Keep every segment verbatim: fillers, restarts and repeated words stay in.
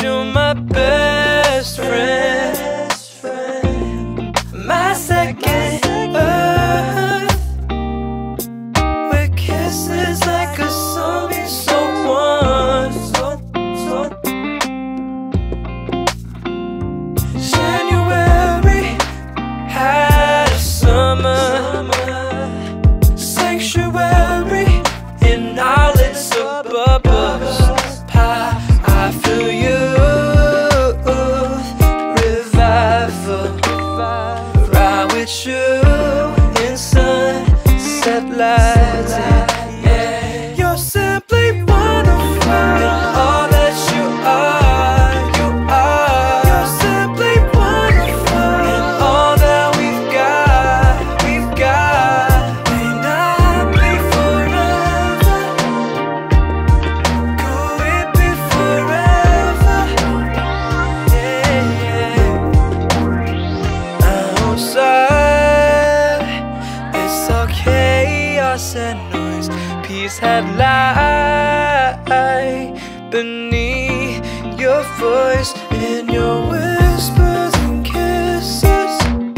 you're my best friend, my second earth. We're kisses like a song we so once. January had a summer sanctuary in our lit suburbs. I feel you, revival, ride with you in sunset lights. Yeah, you're simply wonderful in all that you are. You are. You're simply wonderful in all that we've got. We've got. May not be forever. Could it be forever? Yeah, yeah. Outside, it's all chaos and noise. Peace had lie beneath your voice, in your whispers and kisses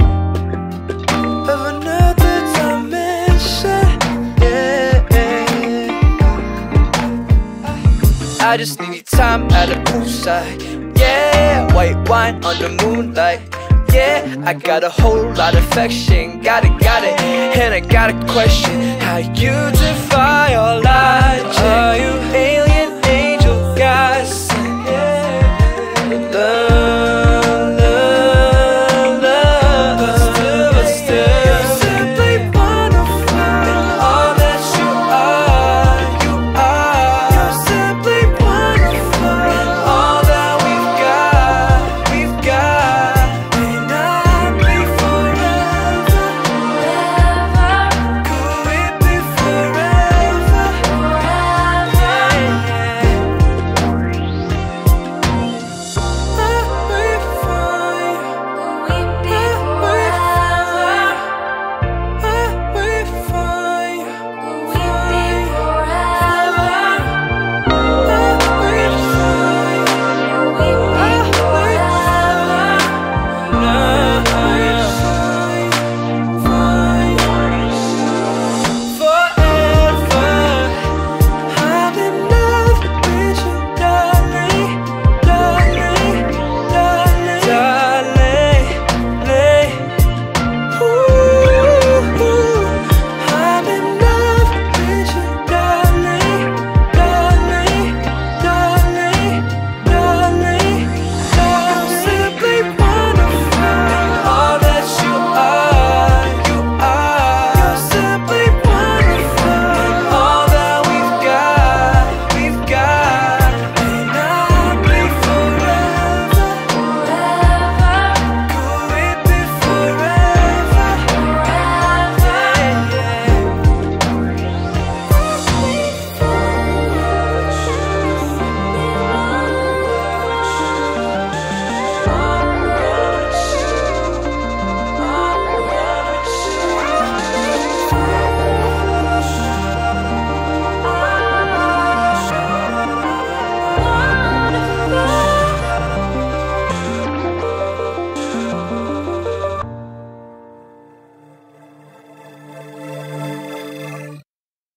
of another dimension. Yeah, I just need time at a poolside. Yeah, white wine on the moonlight. Yeah, I got a whole lot of affection. Got it, got it. And I got a question: how you defy all logic?